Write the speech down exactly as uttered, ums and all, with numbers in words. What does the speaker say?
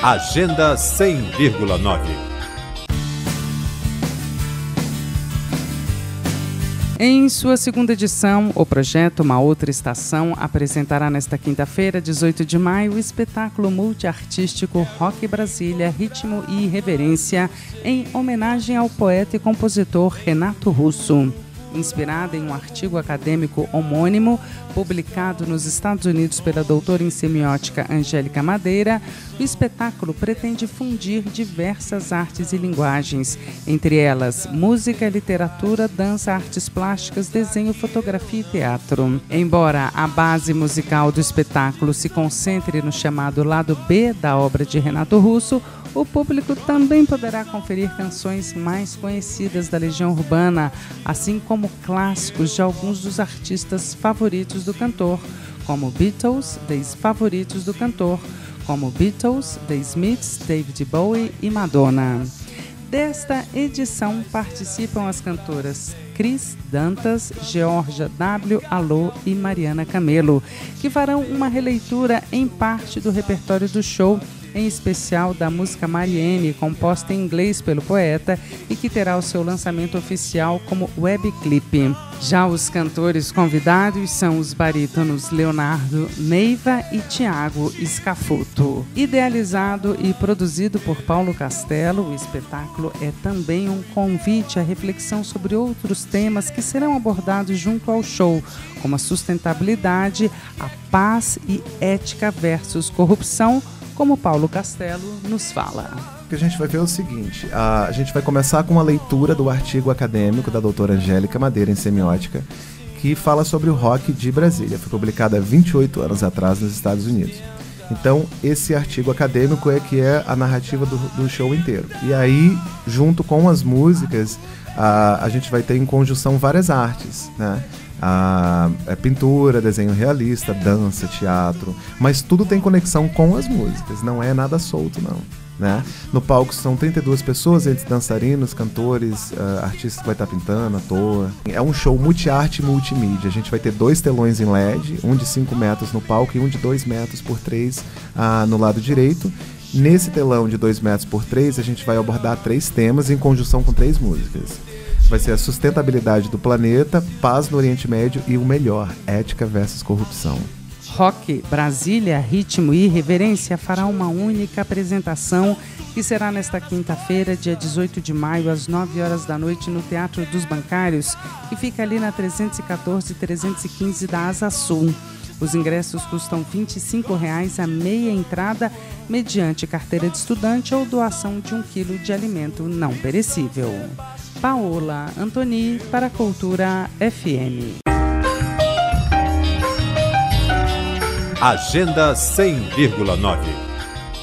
Agenda cem vírgula nove. Em sua segunda edição, o projeto Uma Outra Estação apresentará nesta quinta-feira, dezoito de maio, o espetáculo multiartístico Rock Brasília, Ritmo e Irreverência, em homenagem ao poeta e compositor Renato Russo. Inspirada em um artigo acadêmico homônimo, publicado nos Estados Unidos pela doutora em semiótica Angélica Madeira, o espetáculo pretende fundir diversas artes e linguagens, entre elas música, literatura, dança, artes plásticas, desenho, fotografia e teatro. Embora a base musical do espetáculo se concentre no chamado lado B da obra de Renato Russo, o público também poderá conferir canções mais conhecidas da Legião Urbana, assim como clássicos de alguns dos artistas favoritos do cantor, como Beatles, ex-favoritos do cantor, como Beatles, The Smiths, David Bowie e Madonna. Desta edição participam as cantoras Cris Dantas, Georgia W. Alô e Mariana Camelo, que farão uma releitura em parte do repertório do show, em especial da música Mariene, composta em inglês pelo poeta e que terá o seu lançamento oficial como webclip. Já os cantores convidados são os barítonos Leonardo Neiva e Tiago Scafuto. Idealizado e produzido por Paulo Castelo, o espetáculo é também um convite à reflexão sobre outros temas que serão abordados junto ao show, como a sustentabilidade, a paz e ética versus corrupção, como Paulo Castelo nos fala. O que a gente vai ver é o seguinte, a gente vai começar com uma leitura do artigo acadêmico da doutora Angélica Madeira em semiótica, que fala sobre o rock de Brasília. Foi publicado há vinte e oito anos atrás nos Estados Unidos. Então, esse artigo acadêmico é que é a narrativa do, do show inteiro. E aí, junto com as músicas, a, a gente vai ter em conjunção várias artes, né? A, a pintura, desenho realista, dança, teatro, mas tudo tem conexão com as músicas, não é nada solto não, né? No palco são trinta e duas pessoas, entre dançarinos, cantores, uh, artistas que vai estar pintando, ator. É um show multiarte e multimídia. A gente vai ter dois telões em L E D, um de cinco metros no palco e um de dois metros por três uh, no lado direito. Nesse telão de dois metros por três, a gente vai abordar três temas em conjunção com três músicas. Vai ser a sustentabilidade do planeta, paz no Oriente Médio e o melhor, ética versus corrupção. Rock Brasília, Ritmo e Irreverência fará uma única apresentação que será nesta quinta-feira, dia dezoito de maio, às nove horas da noite, no Teatro dos Bancários, que fica ali na trezentos e quatorze e trezentos e quinze da Asa Sul. Os ingressos custam vinte e cinco reais a meia entrada, mediante carteira de estudante ou doação de um quilo de alimento não perecível. Paola Antoni para a Cultura F M. Agenda cem vírgula nove.